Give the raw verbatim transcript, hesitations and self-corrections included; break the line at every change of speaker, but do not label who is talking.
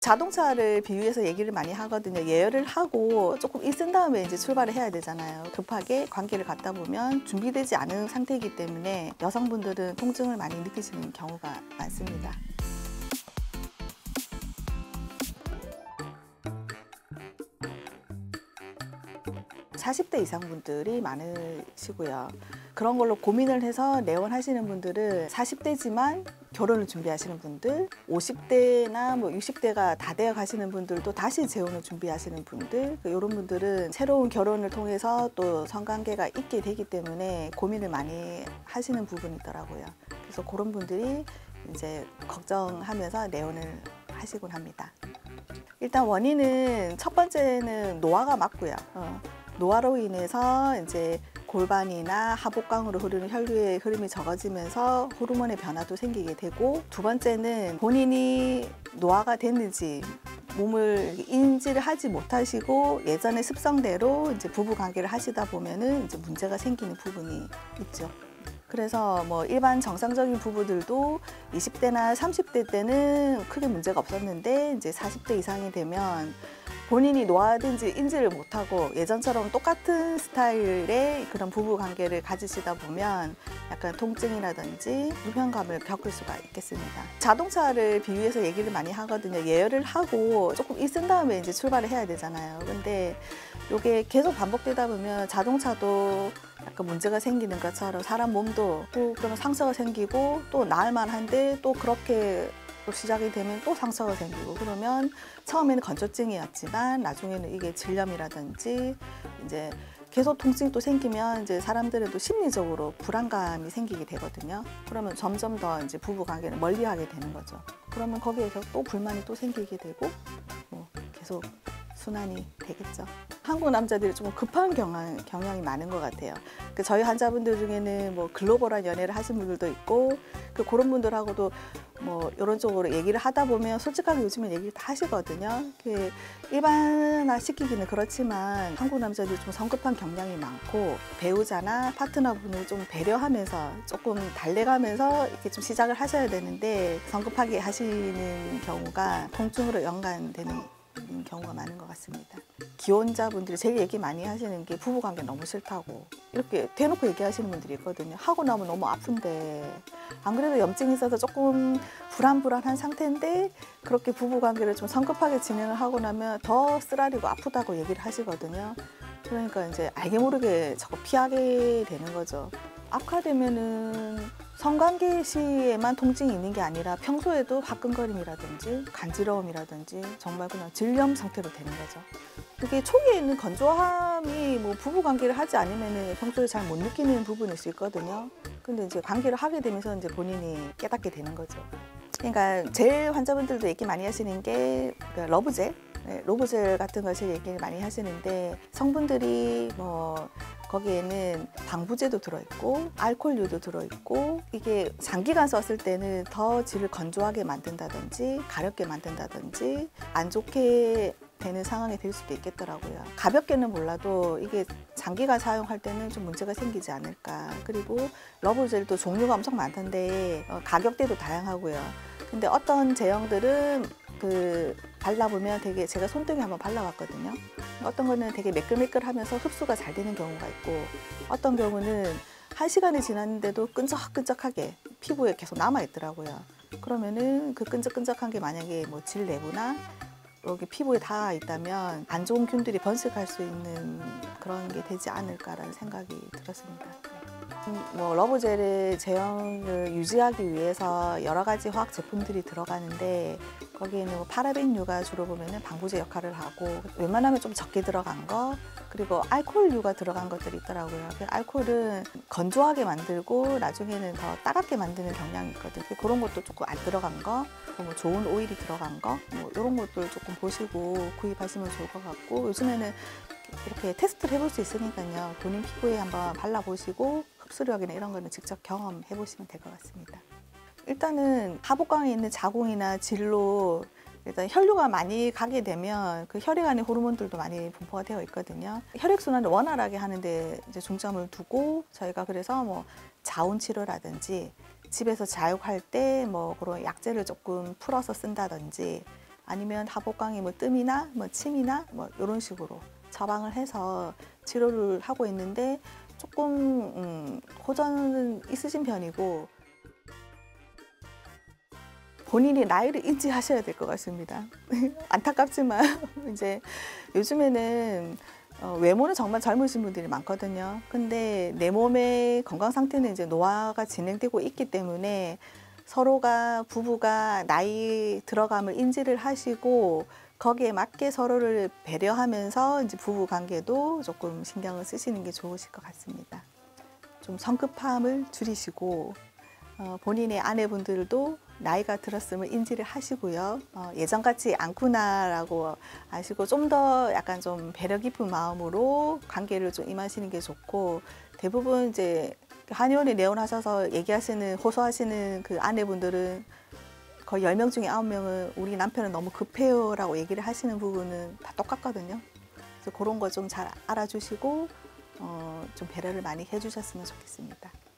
자동차를 비유해서 얘기를 많이 하거든요. 예열을 하고 조금 있은 다음에 이제 출발을 해야 되잖아요. 급하게 관계를 갖다 보면 준비되지 않은 상태이기 때문에 여성분들은 통증을 많이 느끼시는 경우가 많습니다. 사십 대 이상 분들이 많으시고요. 그런 걸로 고민을 해서 내원하시는 분들은 사십 대지만 결혼을 준비하시는 분들, 오십 대나 뭐 육십 대가 다 되어 가시는 분들도 다시 재혼을 준비하시는 분들, 이런 분들은 새로운 결혼을 통해서 또 성관계가 있게 되기 때문에 고민을 많이 하시는 부분이 있더라고요. 그래서 그런 분들이 이제 걱정하면서 내원을 하시곤 합니다. 일단 원인은 첫 번째는 노화가 맞고요. 어. 노화로 인해서 이제 골반이나 하복강으로 흐르는 혈류의 흐름이 적어지면서 호르몬의 변화도 생기게 되고, 두 번째는 본인이 노화가 됐는지 몸을 인지를 하지 못하시고 예전의 습성대로 이제 부부 관계를 하시다 보면은 이제 문제가 생기는 부분이 있죠. 그래서 뭐 일반 정상적인 부부들도 이십 대나 삼십 대 때는 크게 문제가 없었는데 이제 사십 대 이상이 되면 본인이 노화든지 인지를 못하고 예전처럼 똑같은 스타일의 그런 부부 관계를 가지시다 보면 약간 통증이라든지 불편감을 겪을 수가 있겠습니다. 자동차를 비유해서 얘기를 많이 하거든요. 예열을 하고 조금 있은 다음에 이제 출발을 해야 되잖아요. 근데 이게 계속 반복되다 보면 자동차도 약간 문제가 생기는 것처럼 사람 몸도 또 그러면 상처가 생기고 또 나을만 한데 또 그렇게 또 시작이 되면 또 상처가 생기고, 그러면 처음에는 건조증이었지만 나중에는 이게 질염이라든지 이제 계속 통증이 또 생기면 이제 사람들은 또 심리적으로 불안감이 생기게 되거든요. 그러면 점점 더 이제 부부 관계를 멀리하게 되는 거죠. 그러면 거기에서 또 불만이 또 생기게 되고 뭐 계속 순환이 되겠죠. 한국 남자들이 좀 급한 경향, 경향이 많은 것 같아요. 그 저희 환자분들 중에는 뭐 글로벌한 연애를 하신 분들도 있고, 그 그런 분들하고도 뭐 이런 쪽으로 얘기를 하다 보면 솔직하게 요즘엔 얘기를 다 하시거든요. 그 일반화 시키기는 그렇지만 한국 남자들이 좀 성급한 경향이 많고, 배우자나 파트너분을 좀 배려하면서 조금 달래가면서 이렇게 좀 시작을 하셔야 되는데 성급하게 하시는 경우가 통증으로 연관되는 경우가 많은 것 같습니다. 기혼자분들이 제일 얘기 많이 하시는 게 부부관계 너무 싫다고 이렇게 대놓고 얘기하시는 분들이 있거든요. 하고 나면 너무 아픈데, 안 그래도 염증이 있어서 조금 불안불안한 상태인데 그렇게 부부관계를 좀 성급하게 진행을 하고 나면 더 쓰라리고 아프다고 얘기를 하시거든요. 그러니까 이제 알게 모르게 자꾸 피하게 되는 거죠. 악화되면은 성관계 시에만 통증이 있는 게 아니라 평소에도 화끈거림이라든지 간지러움이라든지 정말 그냥 질염 상태로 되는 거죠. 그게 초기에 있는 건조함이 뭐 부부 관계를 하지 않으면 평소에 잘 못 느끼는 부분일 수 있거든요. 근데 이제 관계를 하게 되면서 이제 본인이 깨닫게 되는 거죠. 그러니까 제일 환자분들도 얘기 많이 하시는 게 러브젤, 네, 러브젤 같은 것을 얘기를 많이 하시는데, 성분들이 뭐 거기에는 방부제도 들어있고 알코올류도 들어있고, 이게 장기간 썼을 때는 더 질을 건조하게 만든다든지 가렵게 만든다든지 안 좋게 되는 상황이 될 수도 있겠더라고요. 가볍게는 몰라도 이게 장기간 사용할 때는 좀 문제가 생기지 않을까. 그리고 러브젤도 종류가 엄청 많던데 어, 가격대도 다양하고요. 근데 어떤 제형들은 그 발라보면 되게, 제가 손등에 한번 발라봤거든요. 어떤 거는 되게 매끌매끌하면서 흡수가 잘 되는 경우가 있고, 어떤 경우는 한 시간이 지났는데도 끈적끈적하게 피부에 계속 남아있더라고요. 그러면은 그 끈적끈적한 게 만약에 뭐 질 내부나 여기 피부에 닿아 있다면 안 좋은 균들이 번식할 수 있는 그런 게 되지 않을까라는 생각이 들었습니다. 뭐 러브젤의 제형을 유지하기 위해서 여러 가지 화학 제품들이 들어가는데, 거기에는 뭐 파라벤류가 주로 보면은 방부제 역할을 하고, 웬만하면 좀 적게 들어간 거, 그리고 알코올류가 들어간 것들이 있더라고요. 그 알코올은 건조하게 만들고 나중에는 더 따갑게 만드는 경향이 있거든요. 그런 것도 조금 안 들어간 거, 뭐 좋은 오일이 들어간 거, 뭐 이런 것들 조금 보시고 구입하시면 좋을 것 같고, 요즘에는 이렇게 테스트를 해볼 수 있으니까요. 본인 피부에 한번 발라보시고 흡수력이나 이런 거는 직접 경험해 보시면 될 것 같습니다. 일단은 하복강에 있는 자궁이나 질로 일단 혈류가 많이 가게 되면 그 혈액 안에 호르몬들도 많이 분포가 되어 있거든요. 혈액순환을 원활하게 하는데 이제 중점을 두고, 저희가 그래서 뭐 자운 치료라든지 집에서 자육할 때 뭐 그런 약재를 조금 풀어서 쓴다든지, 아니면 하복강의 뭐 뜸이나 뭐 침이나 뭐 이런 식으로 처방을 해서 치료를 하고 있는데 조금 음, 호전은 있으신 편이고 본인이 나이를 인지하셔야 될 것 같습니다. 안타깝지만 이제 요즘에는 어, 외모는 정말 젊으신 분들이 많거든요. 근데 내 몸의 건강 상태는 이제 노화가 진행되고 있기 때문에 서로가 부부가 나이 들어감을 인지를 하시고 거기에 맞게 서로를 배려하면서 이제 부부 관계도 조금 신경을 쓰시는 게 좋으실 것 같습니다. 좀 성급함을 줄이시고 어, 본인의 아내분들도 나이가 들었음을 인지를 하시고요. 어, 예전같이 않구나라고 아시고 좀 더 약간 좀 배려 깊은 마음으로 관계를 좀 임하시는 게 좋고 대부분 이제 한의원에 내원하셔서 얘기하시는 호소하시는 그 아내분들은 거의 열 명 중에 아홉 명은 우리 남편은 너무 급해요라고 얘기를 하시는 부분은 다 똑같거든요. 그래서 그런 거 좀 잘 알아주시고 어, 좀 배려를 많이 해주셨으면 좋겠습니다.